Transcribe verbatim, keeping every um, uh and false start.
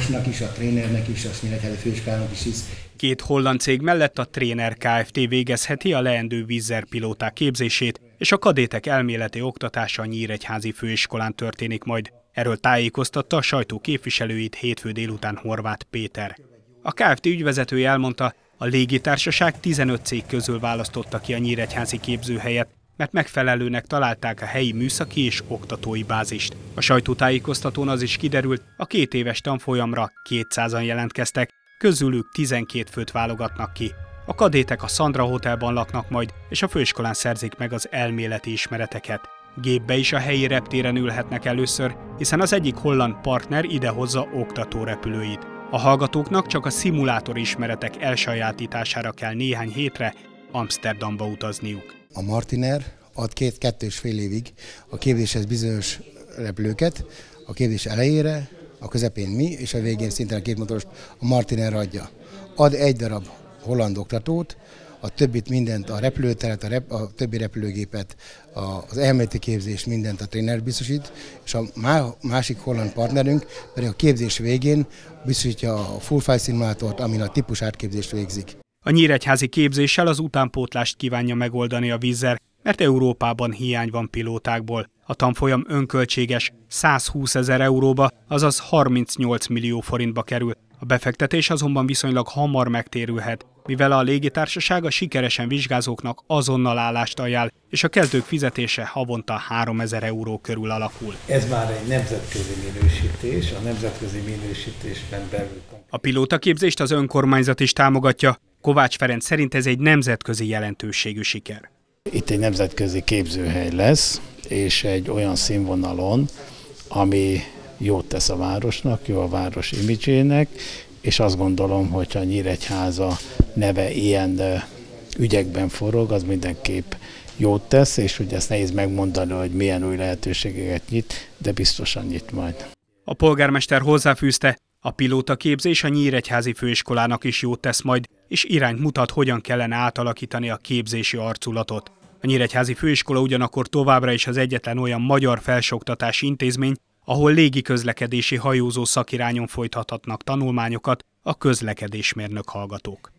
városnak is, a trénernek is, a Nyíregyházi Főiskolának is is. Két holland cég mellett a Tréner Kft. Végezheti a leendő Wizz Air pilóták képzését, és a kadétek elméleti oktatása a Nyíregyházi Főiskolán történik majd. Erről tájékoztatta a sajtó képviselőit hétfő délután Horváth Péter. A Kft. Ügyvezetője elmondta, a légitársaság tizenöt cég közül választotta ki a nyíregyházi képzőhelyet, mert megfelelőnek találták a helyi műszaki és oktatói bázist. A sajtótájékoztatón az is kiderült, a két éves tanfolyamra kétszázan jelentkeztek, közülük tizenkét főt válogatnak ki. A kadétek a Sandra Hotelban laknak majd, és a főiskolán szerzik meg az elméleti ismereteket. Gépbe is a helyi reptéren ülhetnek először, hiszen az egyik holland partner idehozza oktatórepülőit. A hallgatóknak csak a szimulátor ismeretek elsajátítására kell néhány hétre Amsterdamba utazniuk. A Martinair ad két kettős fél évig a képzéshez bizonyos repülőket, a képzés elejére, a közepén mi, és a végén szintén a két motorost a Martinair adja. Ad egy darab holland oktatót, a többit mindent, a repülőteret, a, rep, a többi repülőgépet, az elméleti képzést mindent a tréner biztosít, és a másik holland partnerünk pedig a képzés végén biztosítja a full flight szimulátort, amin a típus átképzést végzik. A nyíregyházi képzéssel az utánpótlást kívánja megoldani a Wizz Air, mert Európában hiány van pilótákból. A tanfolyam önköltséges, százhúszezer euróba, azaz harmincnyolc millió forintba kerül. A befektetés azonban viszonylag hamar megtérülhet, mivel a légitársaság a sikeresen vizsgázóknak azonnal állást ajánl, és a kezdők fizetése havonta háromezer euró körül alakul. Ez már egy nemzetközi minősítés, a nemzetközi minősítésben belül. A pilótaképzést az önkormányzat is támogatja. Kovács Ferenc szerint ez egy nemzetközi jelentőségű siker. Itt egy nemzetközi képzőhely lesz, és egy olyan színvonalon, ami jót tesz a városnak, jó a város imidzsének, és azt gondolom, hogy a Nyíregyháza neve ilyen ügyekben forog, az mindenképp jót tesz, és ugye ezt nehéz megmondani, hogy milyen új lehetőségeket nyit, de biztosan nyit majd. A polgármester hozzáfűzte, a pilótaképzés a Nyíregyházi Főiskolának is jót tesz majd, és irányt mutat, hogyan kellene átalakítani a képzési arculatot. A Nyíregyházi Főiskola ugyanakkor továbbra is az egyetlen olyan magyar felsőoktatási intézmény, ahol légiközlekedési hajózó szakirányon folytathatnak tanulmányokat a közlekedésmérnök hallgatók.